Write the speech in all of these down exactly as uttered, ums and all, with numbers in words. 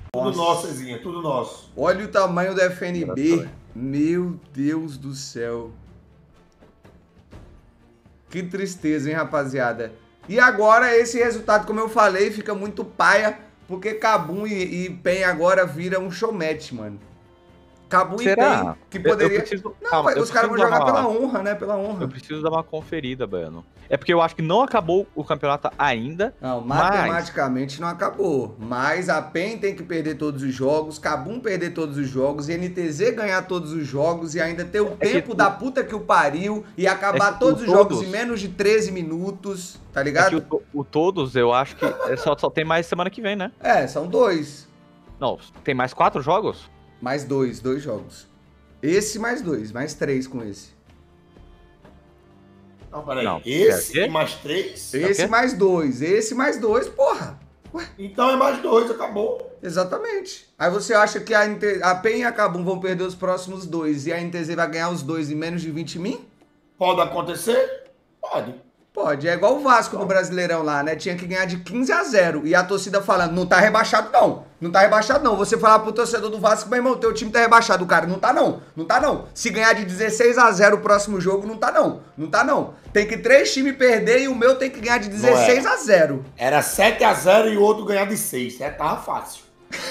Tudo nosso, Zezinha, tudo nosso. Olha o tamanho do F N B. Meu Deus do céu. Que tristeza, hein, rapaziada. E agora esse resultado, como eu falei, fica muito paia, porque Kabum e, e Pen agora vira um showmatch, mano. Kabum e Pen, que poderia... Eu preciso... Não, Calma, os caras vão jogar uma... pela honra, né? Pela honra. Eu preciso dar uma conferida, Baiano. É porque eu acho que não acabou o campeonato ainda. Não, matematicamente mas... não acabou. Mas a Pen tem que perder todos os jogos, Kabum perder todos os jogos, e N T Z ganhar todos os jogos e ainda ter o é tempo que... da puta que o pariu e acabar é todos os todos... jogos em menos de treze minutos, tá ligado? É que o, o todos, eu acho que só, só tem mais semana que vem, né? É, são dois. Não, tem mais quatro jogos? Mais dois, dois jogos. Esse mais dois, mais três com esse. Não, peraí. Não, esse e mais três? Esse mais dois, esse mais dois, porra. Ué? Então é mais dois, acabou. Exatamente. Aí você acha que a, a Pen e a Kabum vão perder os próximos dois e a N T Z vai ganhar os dois em menos de vinte min? Pode acontecer? Pode. Pode, é igual o Vasco no Brasileirão lá, né? Tinha que ganhar de quinze a zero. E a torcida falando, não tá rebaixado não. Não tá rebaixado não. Você falar pro torcedor do Vasco, meu irmão, teu time tá rebaixado. O cara, não tá não. Não tá não. Se ganhar de dezesseis a zero o próximo jogo, não tá não. Não tá não. Tem que três times perder e o meu tem que ganhar de dezesseis a zero. Era sete a zero e o outro ganhar de seis. É, tava fácil.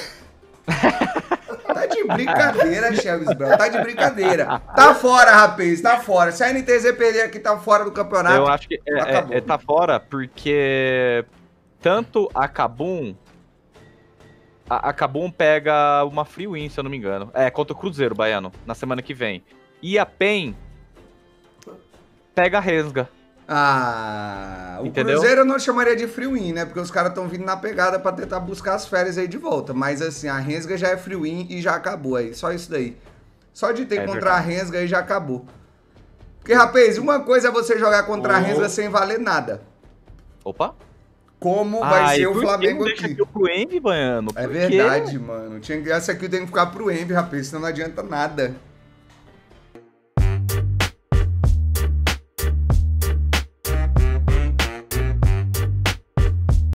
Tá de brincadeira, Chaves Brown. Tá de brincadeira. Tá fora, rapaz. Tá fora. Se a N T Z perder aqui, tá fora do campeonato. Eu acho que é, é, é, tá fora porque tanto a Kabum... A, a Kabum pega uma free win, se eu não me engano. É, contra o Cruzeiro, Baiano, na semana que vem. E a Pen pega a Resga. Ah, o Entendeu? Cruzeiro eu não chamaria de free win, né? Porque os caras estão vindo na pegada pra tentar buscar as férias aí de volta. Mas assim, a Rensga já é free win e já acabou aí. Só isso daí. Só de ter é contra verdade. a Rensga aí já acabou. Porque, rapaz, uma coisa é você jogar contra oh. a Rensga sem valer nada. Opa! Como vai ah, ser o Flamengo aqui? Deixa aqui pro Envy, Baiano. É verdade, mano. Tinha, essa aqui tem que ficar pro Envy, rapaz. Senão não adianta nada.